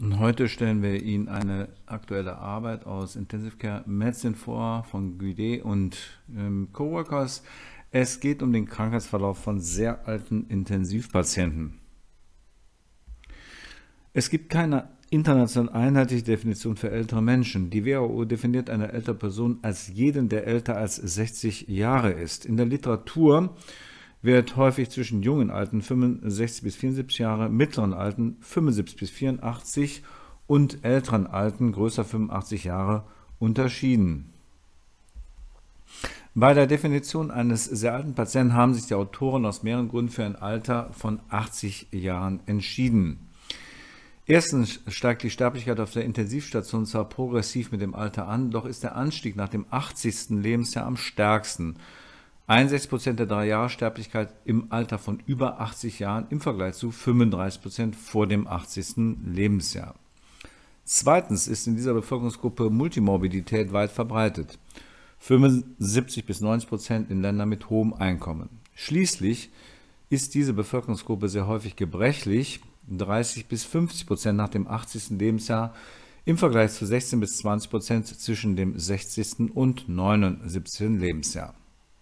Und heute stellen wir Ihnen eine aktuelle Arbeit aus Intensive Care Medicine vor von Guidé und Coworkers. Es geht um den Krankheitsverlauf von sehr alten Intensivpatienten. Es gibt keine international einheitliche Definition für ältere Menschen. Die WHO definiert eine ältere Person als jeden, der älter als 60 Jahre ist. In der Literatur wird häufig zwischen jungen Alten 65 bis 74 Jahre, mittleren Alten 75 bis 84 und älteren Alten größer 85 Jahre unterschieden. Bei der Definition eines sehr alten Patienten haben sich die Autoren aus mehreren Gründen für ein Alter von 80 Jahren entschieden. Erstens steigt die Sterblichkeit auf der Intensivstation zwar progressiv mit dem Alter an, doch ist der Anstieg nach dem 80. Lebensjahr am stärksten. 61% der 3-Jahres-Sterblichkeit im Alter von über 80 Jahren im Vergleich zu 35% vor dem 80. Lebensjahr. Zweitens ist in dieser Bevölkerungsgruppe Multimorbidität weit verbreitet. 75 bis 90% in Ländern mit hohem Einkommen. Schließlich ist diese Bevölkerungsgruppe sehr häufig gebrechlich, 30 bis 50% nach dem 80. Lebensjahr im Vergleich zu 16 bis 20% zwischen dem 60. und 79. Lebensjahr.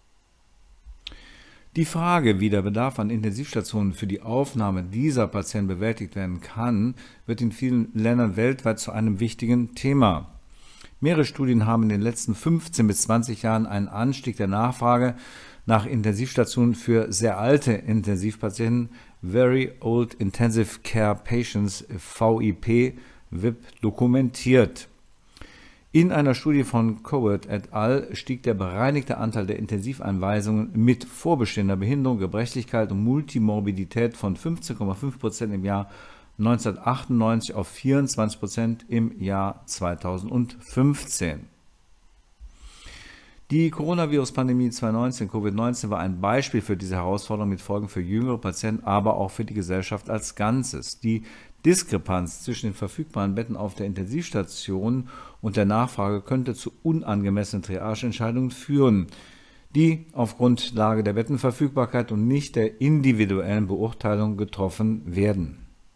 Die Frage, wie der Bedarf an Intensivstationen für die Aufnahme dieser Patienten bewältigt werden kann, wird in vielen Ländern weltweit zu einem wichtigen Thema. Mehrere Studien haben in den letzten 15 bis 20 Jahren einen Anstieg der Nachfrage nach Intensivstationen für sehr alte Intensivpatienten, Very Old Intensive Care Patients, VIP, dokumentiert. In einer Studie von Coward et al. Stieg der bereinigte Anteil der Intensiveinweisungen mit vorbestehender Behinderung, Gebrechlichkeit und Multimorbidität von 15,5% im Jahr 1998 auf 24% im Jahr 2015. Die Coronavirus-Pandemie 2019, Covid-19, war ein Beispiel für diese Herausforderung mit Folgen für jüngere Patienten, aber auch für die Gesellschaft als Ganzes. Die Diskrepanz zwischen den verfügbaren Betten auf der Intensivstation und der Nachfrage könnte zu unangemessenen Triageentscheidungen führen, die auf Grundlage der Bettenverfügbarkeit und nicht der individuellen Beurteilung getroffen werden.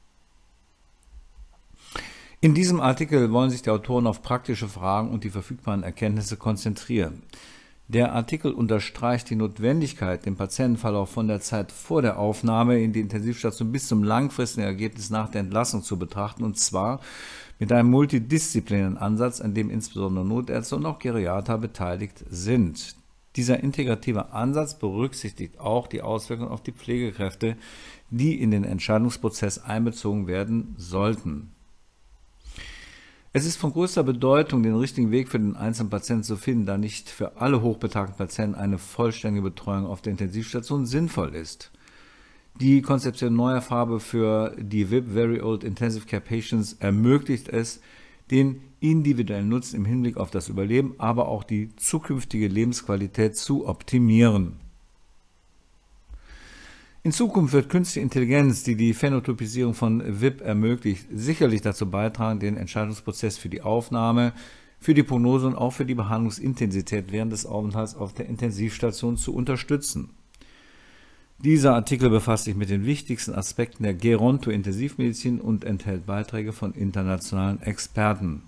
In diesem Artikel wollen sich die Autoren auf praktische Fragen und die verfügbaren Erkenntnisse konzentrieren. Der Artikel unterstreicht die Notwendigkeit, den Patientenverlauf von der Zeit vor der Aufnahme in die Intensivstation bis zum langfristigen Ergebnis nach der Entlassung zu betrachten, und zwar mit einem multidisziplinären Ansatz, an dem insbesondere Notärzte und auch Geriater beteiligt sind. Dieser integrative Ansatz berücksichtigt auch die Auswirkungen auf die Pflegekräfte, die in den Entscheidungsprozess einbezogen werden sollten. Es ist von größter Bedeutung, den richtigen Weg für den einzelnen Patienten zu finden, da nicht für alle hochbetagten Patienten eine vollständige Betreuung auf der Intensivstation sinnvoll ist. Die Konzeption neuer Farbe für die VIP, Very Old Intensive Care Patients, ermöglicht es, den individuellen Nutzen im Hinblick auf das Überleben, aber auch die zukünftige Lebensqualität zu optimieren. In Zukunft wird künstliche Intelligenz, die die Phänotypisierung von VIP ermöglicht, sicherlich dazu beitragen, den Entscheidungsprozess für die Aufnahme, für die Prognose und auch für die Behandlungsintensität während des Aufenthalts auf der Intensivstation zu unterstützen. Dieser Artikel befasst sich mit den wichtigsten Aspekten der Gerontointensivmedizin und enthält Beiträge von internationalen Experten.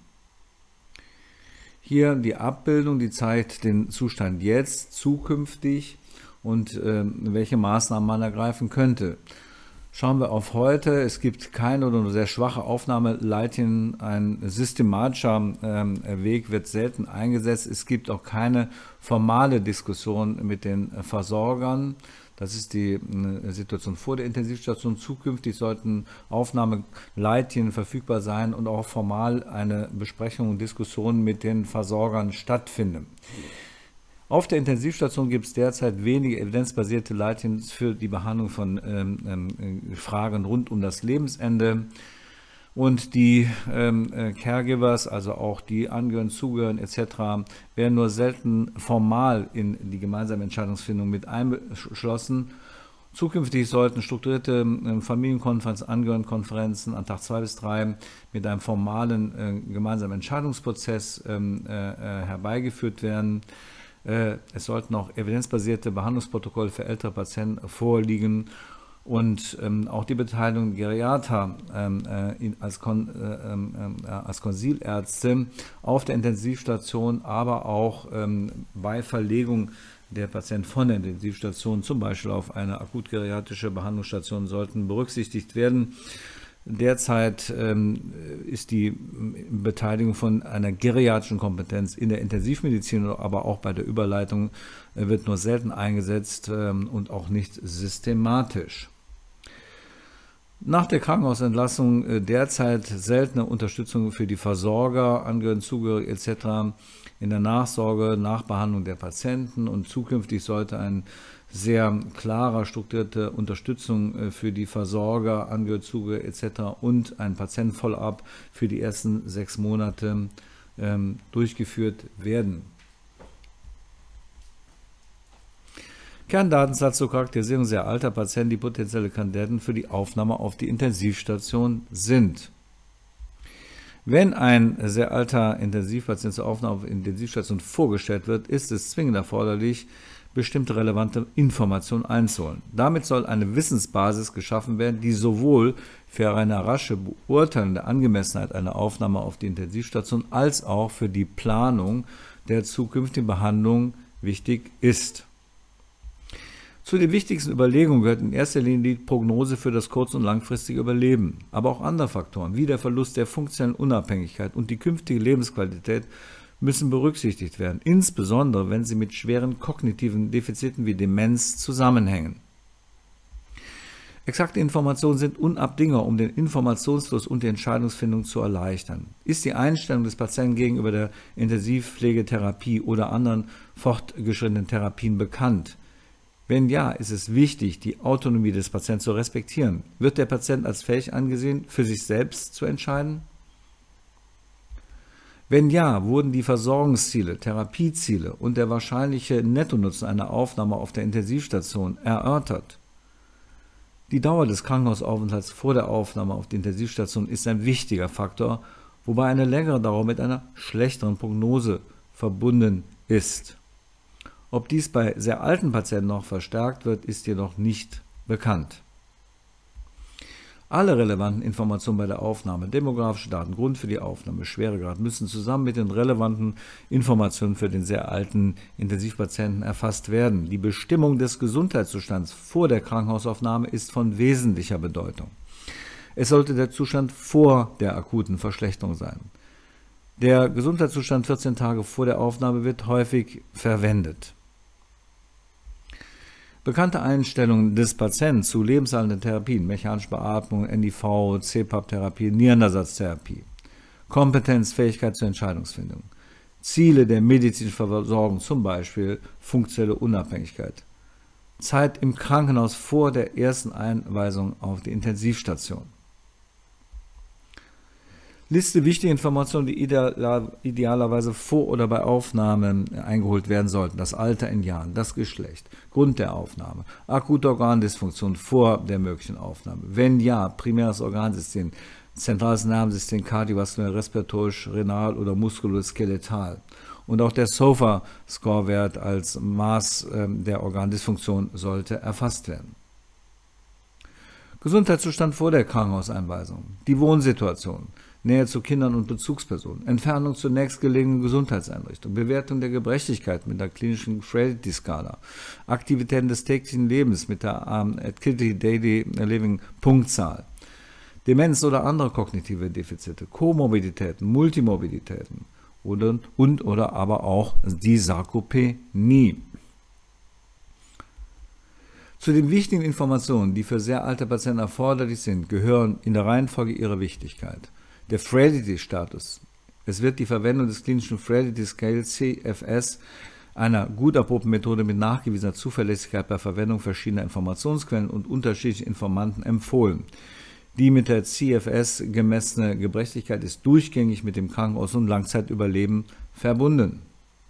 Hier die Abbildung, die zeigt den Zustand jetzt, zukünftig und welche Maßnahmen man ergreifen könnte. Schauen wir auf heute. Es gibt keine oder nur sehr schwache Aufnahmeleitlinien. Ein systematischer Weg wird selten eingesetzt. Es gibt auch keine formale Diskussion mit den Versorgern. Das ist die Situation vor der Intensivstation. Zukünftig sollten Aufnahmeleitlinien verfügbar sein und auch formal eine Besprechung und Diskussion mit den Versorgern stattfinden. Auf der Intensivstation gibt es derzeit wenige evidenzbasierte Leitlinien für die Behandlung von Fragen rund um das Lebensende. Und die Caregivers, also auch die Angehörigen, Zugehörigen etc., werden nur selten formal in die gemeinsame Entscheidungsfindung mit einbeschlossen. Zukünftig sollten strukturierte Familienkonferenzen, Angehörigenkonferenzen an Tag 2 bis 3 mit einem formalen gemeinsamen Entscheidungsprozess herbeigeführt werden. Es sollten auch evidenzbasierte Behandlungsprotokolle für ältere Patienten vorliegen. und auch die Beteiligung Geriater als Konsilärzte auf der Intensivstation, aber auch bei Verlegung der Patienten von der Intensivstation, zum Beispiel auf eine akutgeriatrische Behandlungsstation, sollten berücksichtigt werden. Derzeit ist die Beteiligung von einer geriatrischen Kompetenz in der Intensivmedizin, aber auch bei der Überleitung wird nur selten eingesetzt und auch nicht systematisch. Nach der Krankenhausentlassung derzeit seltene Unterstützung für die Versorger, Angehörigen, Zugehörige etc. in der Nachsorge, Nachbehandlung der Patienten, und zukünftig sollte eine sehr klare, strukturierte Unterstützung für die Versorger, Angehörige, Zugehörige etc. und ein Patienten-Follow-up für die ersten 6 Monate durchgeführt werden. Kerndatensatz zur Charakterisierung sehr alter Patienten, die potenzielle Kandidaten für die Aufnahme auf die Intensivstation sind. Wenn ein sehr alter Intensivpatient zur Aufnahme auf die Intensivstation vorgestellt wird, ist es zwingend erforderlich, bestimmte relevante Informationen einzuholen. Damit soll eine Wissensbasis geschaffen werden, die sowohl für eine rasche Beurteilung der Angemessenheit einer Aufnahme auf die Intensivstation als auch für die Planung der zukünftigen Behandlung wichtig ist. Zu den wichtigsten Überlegungen gehört in erster Linie die Prognose für das kurz- und langfristige Überleben, aber auch andere Faktoren wie der Verlust der funktionellen Unabhängigkeit und die künftige Lebensqualität müssen berücksichtigt werden, insbesondere wenn sie mit schweren kognitiven Defiziten wie Demenz zusammenhängen. Exakte Informationen sind unabdingbar, um den Informationsfluss und die Entscheidungsfindung zu erleichtern. Ist die Einstellung des Patienten gegenüber der Intensivpflegetherapie oder anderen fortgeschrittenen Therapien bekannt? Wenn ja, ist es wichtig, die Autonomie des Patienten zu respektieren. Wird der Patient als fähig angesehen, für sich selbst zu entscheiden? Wenn ja, wurden die Versorgungsziele, Therapieziele und der wahrscheinliche Nettonutzen einer Aufnahme auf der Intensivstation erörtert? Die Dauer des Krankenhausaufenthalts vor der Aufnahme auf die Intensivstation ist ein wichtiger Faktor, wobei eine längere Dauer mit einer schlechteren Prognose verbunden ist. Ob dies bei sehr alten Patienten noch verstärkt wird, ist jedoch nicht bekannt. Alle relevanten Informationen bei der Aufnahme, demografische Daten, Grund für die Aufnahme, Schweregrad, müssen zusammen mit den relevanten Informationen für den sehr alten Intensivpatienten erfasst werden. Die Bestimmung des Gesundheitszustands vor der Krankenhausaufnahme ist von wesentlicher Bedeutung. Es sollte der Zustand vor der akuten Verschlechterung sein. Der Gesundheitszustand 14 Tage vor der Aufnahme wird häufig verwendet. Bekannte Einstellungen des Patienten zu lebenserhaltenden Therapien, mechanische Beatmung, NIV, CPAP-Therapie, Nierenersatztherapie, Kompetenz, Fähigkeit zur Entscheidungsfindung, Ziele der medizinischen Versorgung, zum Beispiel funktionelle Unabhängigkeit, Zeit im Krankenhaus vor der ersten Einweisung auf die Intensivstation. Liste wichtige Informationen, die idealerweise vor oder bei Aufnahme eingeholt werden sollten. Das Alter in Jahren, das Geschlecht, Grund der Aufnahme, akute Organdysfunktion vor der möglichen Aufnahme. Wenn ja, primäres Organsystem, zentrales Nervensystem, kardiovaskulär, respiratorisch, renal oder muskuloskeletal. Und auch der SOFA-Score-Wert als Maß der Organdysfunktion sollte erfasst werden. Gesundheitszustand vor der Krankenhauseinweisung, die Wohnsituation, Nähe zu Kindern und Bezugspersonen, Entfernung zur nächstgelegenen Gesundheitseinrichtung, Bewertung der Gebrechlichkeit mit der klinischen Frailty-Skala, Aktivitäten des täglichen Lebens mit der Activity Daily Living Punktzahl, Demenz oder andere kognitive Defizite, Komorbiditäten, Multimobilitäten oder aber auch die Sarkopenie. Zu den wichtigen Informationen, die für sehr alte Patienten erforderlich sind, gehören in der Reihenfolge ihre Wichtigkeit. Der Frailty-Status. Es wird die Verwendung des klinischen Frailty Scale CFS, einer gut erprobten Methode mit nachgewiesener Zuverlässigkeit bei Verwendung verschiedener Informationsquellen und unterschiedlicher Informanten, empfohlen. Die mit der CFS gemessene Gebrechlichkeit ist durchgängig mit dem Krankenhaus- und Langzeitüberleben verbunden.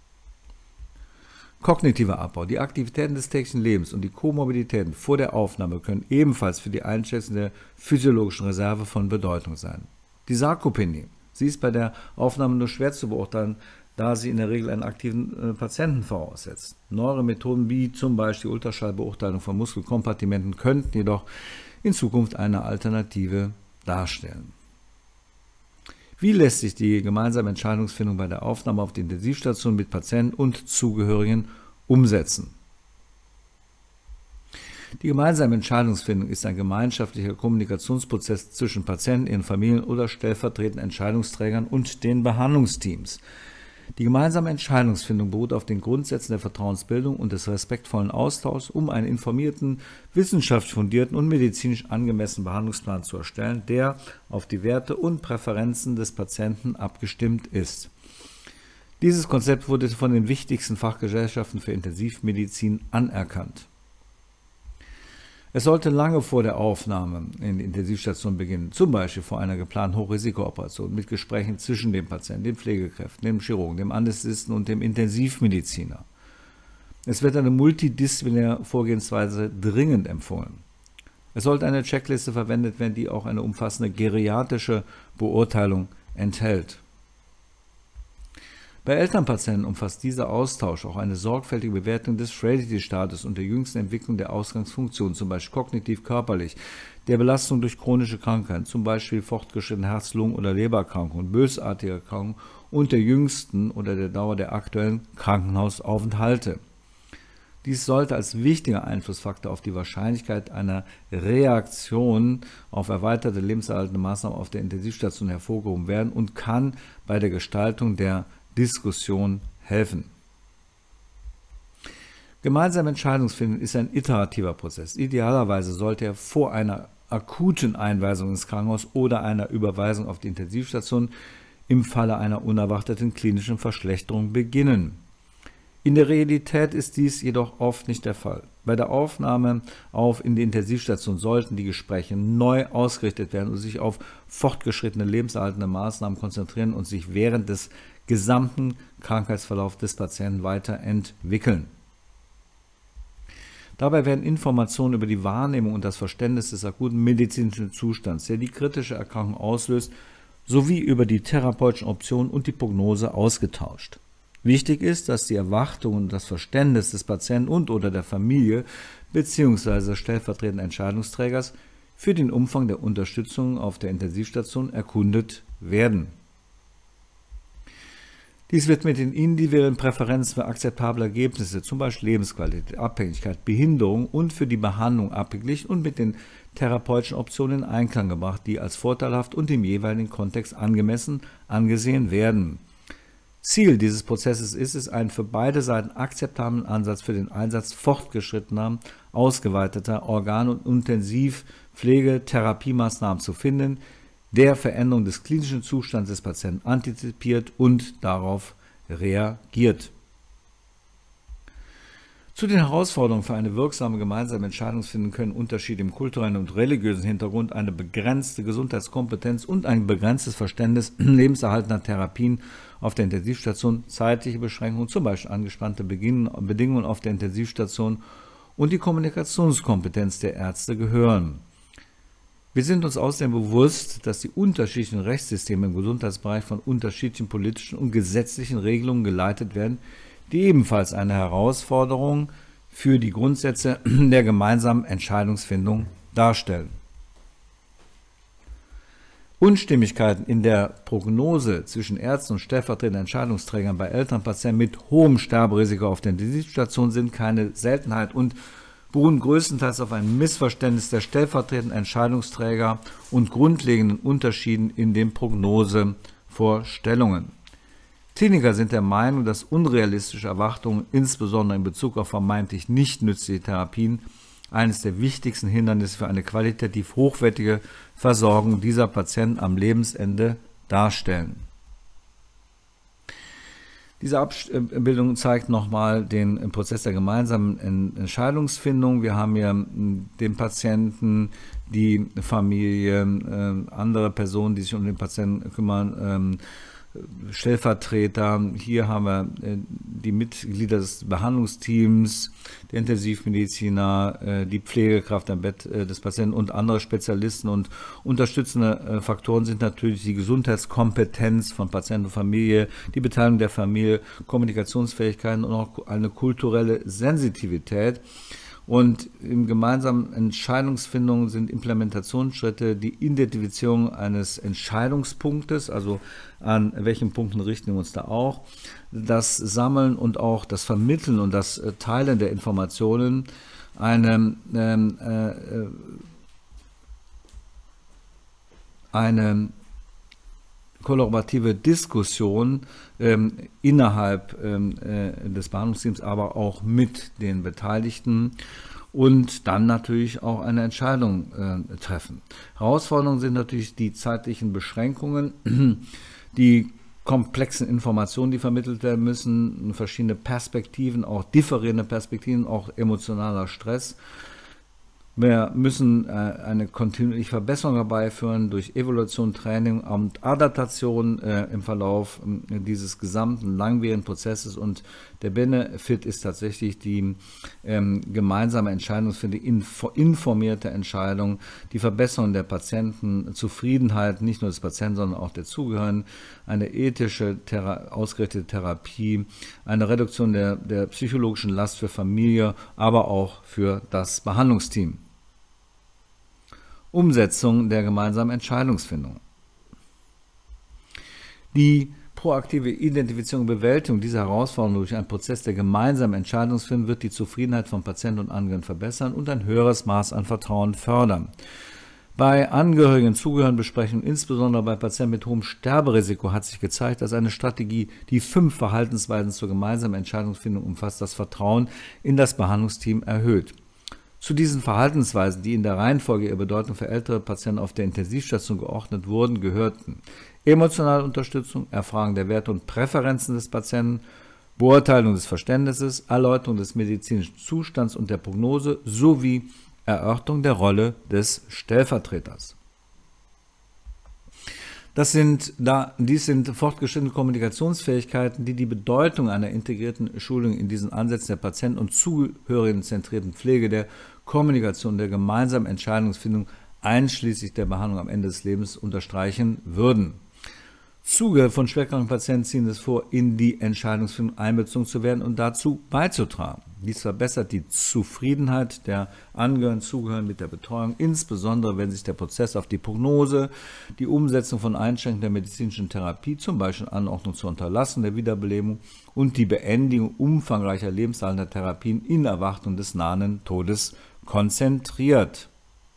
Kognitiver Abbau. Die Aktivitäten des täglichen Lebens und die Komorbiditäten vor der Aufnahme können ebenfalls für die Einschätzung der physiologischen Reserve von Bedeutung sein. Die Sarkopenie. Sie ist bei der Aufnahme nur schwer zu beurteilen, da sie in der Regel einen aktiven Patienten voraussetzt. Neuere Methoden wie zum Beispiel Ultraschallbeurteilung von Muskelkompartimenten könnten jedoch in Zukunft eine Alternative darstellen. Wie lässt sich die gemeinsame Entscheidungsfindung bei der Aufnahme auf die Intensivstation mit Patienten und Zugehörigen umsetzen? Die gemeinsame Entscheidungsfindung ist ein gemeinschaftlicher Kommunikationsprozess zwischen Patienten, ihren Familien oder stellvertretenden Entscheidungsträgern und den Behandlungsteams. Die gemeinsame Entscheidungsfindung beruht auf den Grundsätzen der Vertrauensbildung und des respektvollen Austauschs, um einen informierten, wissenschaftlich fundierten und medizinisch angemessenen Behandlungsplan zu erstellen, der auf die Werte und Präferenzen des Patienten abgestimmt ist. Dieses Konzept wurde von den wichtigsten Fachgesellschaften für Intensivmedizin anerkannt. Es sollte lange vor der Aufnahme in die Intensivstation beginnen, zum Beispiel vor einer geplanten Hochrisikooperation mit Gesprächen zwischen dem Patienten, den Pflegekräften, dem Chirurgen, dem Anästhesisten und dem Intensivmediziner. Es wird eine multidisziplinäre Vorgehensweise dringend empfohlen. Es sollte eine Checkliste verwendet werden, die auch eine umfassende geriatrische Beurteilung enthält. Bei Elternpatienten umfasst dieser Austausch auch eine sorgfältige Bewertung des Frailty-Status und der jüngsten Entwicklung der Ausgangsfunktion, zum Beispiel kognitiv-körperlich, der Belastung durch chronische Krankheiten, zum Beispiel fortgeschrittene Herz-, Lungen- oder Lebererkrankungen, bösartige Erkrankungen und der jüngsten oder der Dauer der aktuellen Krankenhausaufenthalte. Dies sollte als wichtiger Einflussfaktor auf die Wahrscheinlichkeit einer Reaktion auf erweiterte lebenserhaltende Maßnahmen auf der Intensivstation hervorgehoben werden und kann bei der Gestaltung der Diskussion helfen. Gemeinsame Entscheidungsfindung ist ein iterativer Prozess. Idealerweise sollte er vor einer akuten Einweisung ins Krankenhaus oder einer Überweisung auf die Intensivstation im Falle einer unerwarteten klinischen Verschlechterung beginnen. In der Realität ist dies jedoch oft nicht der Fall. Bei der Aufnahme in die Intensivstation sollten die Gespräche neu ausgerichtet werden und sich auf fortgeschrittene lebenserhaltende Maßnahmen konzentrieren und sich während des gesamten Krankheitsverlaufs des Patienten weiterentwickeln. Dabei werden Informationen über die Wahrnehmung und das Verständnis des akuten medizinischen Zustands, der die kritische Erkrankung auslöst, sowie über die therapeutischen Optionen und die Prognose ausgetauscht. Wichtig ist, dass die Erwartungen und das Verständnis des Patienten und/oder der Familie bzw. stellvertretenden Entscheidungsträgers für den Umfang der Unterstützung auf der Intensivstation erkundet werden. Dies wird mit den individuellen Präferenzen für akzeptable Ergebnisse, zum Beispiel Lebensqualität, Abhängigkeit, Behinderung und für die Behandlung abgeglichen und mit den therapeutischen Optionen in Einklang gebracht, die als vorteilhaft und im jeweiligen Kontext angemessen angesehen werden. Ziel dieses Prozesses ist es, einen für beide Seiten akzeptablen Ansatz für den Einsatz fortgeschrittener, ausgeweiteter Organ- und Intensivpflege-Therapiemaßnahmen zu finden, der Veränderung des klinischen Zustands des Patienten antizipiert und darauf reagiert. Zu den Herausforderungen für eine wirksame gemeinsame Entscheidungsfindung können Unterschiede im kulturellen und religiösen Hintergrund, eine begrenzte Gesundheitskompetenz und ein begrenztes Verständnis lebenserhaltender Therapien auf der Intensivstation, zeitliche Beschränkungen, zum Beispiel angespannte Bedingungen auf der Intensivstation und die Kommunikationskompetenz der Ärzte gehören. Wir sind uns außerdem bewusst, dass die unterschiedlichen Rechtssysteme im Gesundheitsbereich von unterschiedlichen politischen und gesetzlichen Regelungen geleitet werden, die ebenfalls eine Herausforderung für die Grundsätze der gemeinsamen Entscheidungsfindung darstellen. Unstimmigkeiten in der Prognose zwischen Ärzten und stellvertretenden Entscheidungsträgern bei Elternpatienten mit hohem Sterberisiko auf der Intensivstation sind keine Seltenheit und beruhen größtenteils auf einem Missverständnis der stellvertretenden Entscheidungsträger und grundlegenden Unterschieden in den Prognosevorstellungen. Kliniker sind der Meinung, dass unrealistische Erwartungen, insbesondere in Bezug auf vermeintlich nicht nützliche Therapien, eines der wichtigsten Hindernisse für eine qualitativ hochwertige Versorgung dieser Patienten am Lebensende darstellen. Diese Abbildung zeigt nochmal den Prozess der gemeinsamen Entscheidungsfindung. Wir haben hier den Patienten, die Familie, andere Personen, die sich um den Patienten kümmern, Stellvertreter, hier haben wir die Mitglieder des Behandlungsteams, der Intensivmediziner, die Pflegekraft am Bett des Patienten und andere Spezialisten. Und unterstützende Faktoren sind natürlich die Gesundheitskompetenz von Patient und Familie, die Beteiligung der Familie, Kommunikationsfähigkeiten und auch eine kulturelle Sensitivität. Und im gemeinsamen Entscheidungsfindung sind Implementationsschritte die Identifizierung eines Entscheidungspunktes, also an welchen Punkten richten wir uns da auch, das Sammeln und auch das Vermitteln und das Teilen der Informationen, eine kollaborative Diskussion innerhalb des Behandlungsteams, aber auch mit den Beteiligten und dann natürlich auch eine Entscheidung treffen. Herausforderungen sind natürlich die zeitlichen Beschränkungen, die komplexen Informationen, die vermittelt werden müssen, verschiedene Perspektiven, auch differierende Perspektiven, auch emotionaler Stress. Wir müssen eine kontinuierliche Verbesserung herbeiführen durch Evaluation, Training und Adaptation im Verlauf dieses gesamten langwierigen Prozesses. Und der Benefit ist tatsächlich die gemeinsame Entscheidungsfindung, informierte Entscheidung, die Verbesserung der Patientenzufriedenheit, nicht nur des Patienten, sondern auch der Zugehörigen, eine ethische, ausgerichtete Therapie, eine Reduktion der psychologischen Last für Familie, aber auch für das Behandlungsteam. Umsetzung der gemeinsamen Entscheidungsfindung. Die proaktive Identifizierung und Bewältigung dieser Herausforderungen durch einen Prozess der gemeinsamen Entscheidungsfindung wird die Zufriedenheit von Patienten und Angehörigen verbessern und ein höheres Maß an Vertrauen fördern. Bei Angehörigen, Zugehörigen, Besprechungen, insbesondere bei Patienten mit hohem Sterberisiko, hat sich gezeigt, dass eine Strategie, die 5 Verhaltensweisen zur gemeinsamen Entscheidungsfindung umfasst, das Vertrauen in das Behandlungsteam erhöht. Zu diesen Verhaltensweisen, die in der Reihenfolge ihrer Bedeutung für ältere Patienten auf der Intensivstation geordnet wurden, gehörten emotionale Unterstützung, Erfragen der Werte und Präferenzen des Patienten, Beurteilung des Verständnisses, Erläuterung des medizinischen Zustands und der Prognose sowie Erörterung der Rolle des Stellvertreters. Dies sind fortgeschrittene Kommunikationsfähigkeiten, die die Bedeutung einer integrierten Schulung in diesen Ansätzen der Patienten- und Zugehörigenzentrierten Pflege, der Kommunikation, der gemeinsamen Entscheidungsfindung einschließlich der Behandlung am Ende des Lebens unterstreichen würden. Zugehörige von schwerkranken Patienten ziehen es vor, in die Entscheidungsfindung einbezogen zu werden und dazu beizutragen. Dies verbessert die Zufriedenheit der Angehörigen, Zugehörigen mit der Betreuung, insbesondere wenn sich der Prozess auf die Prognose, die Umsetzung von Einschränkungen der medizinischen Therapie, zum Beispiel Anordnung zur Unterlassung der Wiederbelebung und die Beendigung umfangreicher lebenserhaltender Therapien in Erwartung des nahen Todes konzentriert.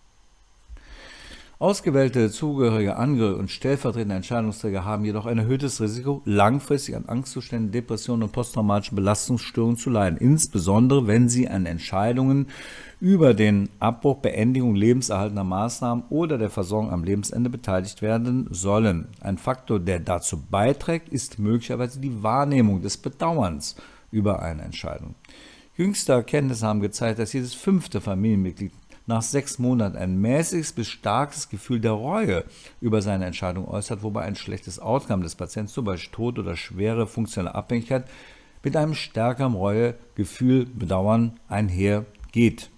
Ausgewählte Zugehörige, Angehörige und stellvertretende Entscheidungsträger haben jedoch ein erhöhtes Risiko, langfristig an Angstzuständen, Depressionen und posttraumatischen Belastungsstörungen zu leiden, insbesondere wenn sie an Entscheidungen über den Abbruch, Beendigung lebenserhaltender Maßnahmen oder der Versorgung am Lebensende beteiligt werden sollen. Ein Faktor, der dazu beiträgt, ist möglicherweise die Wahrnehmung des Bedauerns über eine Entscheidung. Jüngste Erkenntnisse haben gezeigt, dass jedes 5. Familienmitglied nach 6 Monaten ein mäßiges bis starkes Gefühl der Reue über seine Entscheidung äußert, wobei ein schlechtes Outcome des Patienten, zum Beispiel Tod oder schwere funktionelle Abhängigkeit, mit einem stärkeren Reuegefühl, Bedauern einhergeht.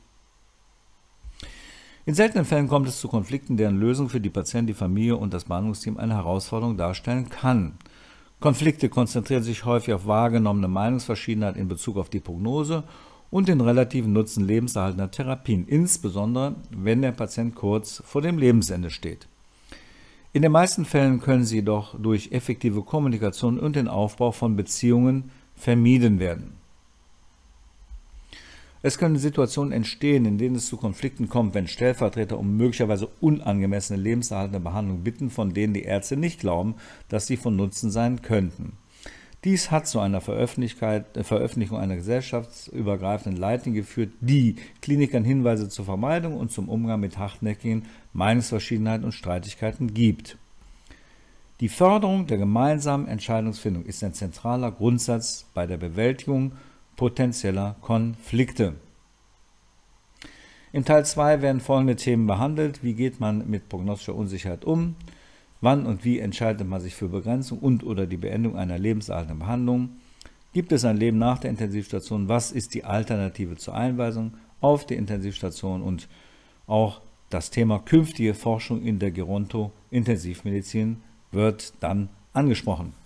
In seltenen Fällen kommt es zu Konflikten, deren Lösung für die Patienten, die Familie und das Behandlungsteam eine Herausforderung darstellen kann. Konflikte konzentrieren sich häufig auf wahrgenommene Meinungsverschiedenheit in Bezug auf die Prognose und den relativen Nutzen lebenserhaltender Therapien, insbesondere wenn der Patient kurz vor dem Lebensende steht. In den meisten Fällen können sie jedoch durch effektive Kommunikation und den Aufbau von Beziehungen vermieden werden. Es können Situationen entstehen, in denen es zu Konflikten kommt, wenn Stellvertreter um möglicherweise unangemessene lebenserhaltende Behandlung bitten, von denen die Ärzte nicht glauben, dass sie von Nutzen sein könnten. Dies hat zu einer Veröffentlichung einer gesellschaftsübergreifenden Leitlinie geführt, die Klinikern Hinweise zur Vermeidung und zum Umgang mit hartnäckigen Meinungsverschiedenheiten und Streitigkeiten gibt. Die Förderung der gemeinsamen Entscheidungsfindung ist ein zentraler Grundsatz bei der Bewältigung potenzieller Konflikte. Im Teil 2 werden folgende Themen behandelt. Wie geht man mit prognostischer Unsicherheit um? Wann und wie entscheidet man sich für Begrenzung und oder die Beendigung einer lebenserhaltenden Behandlung? Gibt es ein Leben nach der Intensivstation? Was ist die Alternative zur Einweisung auf die Intensivstation? Und auch das Thema künftige Forschung in der Geronto-Intensivmedizin wird dann angesprochen.